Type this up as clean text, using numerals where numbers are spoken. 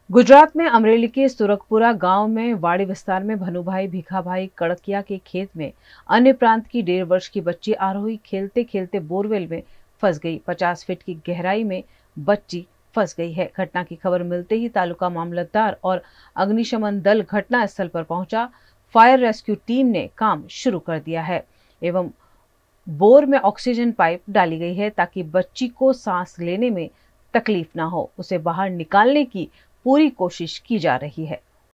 गुजरात में अमरेली के सुरगपुरा गांव में वाड़ी विस्तार में भनुभाई भीखाभाई कड़किया के खेत में अन्य प्रांत की 1.5 वर्ष की बच्ची आरोही खेलते खेलते बोरवेल में फंस गई। 50 फीट की गहराई में बच्ची फंस गई है। घटना की खबर मिलते ही तालुका मामलतदार और अग्निशमन दल घटना स्थल पर पहुंचा। फायर रेस्क्यू टीम ने काम शुरू कर दिया है एवं बोर में ऑक्सीजन पाइप डाली गई है ताकि बच्ची को सांस लेने में तकलीफ ना हो। उसे बाहर निकालने की पूरी कोशिश की जा रही है।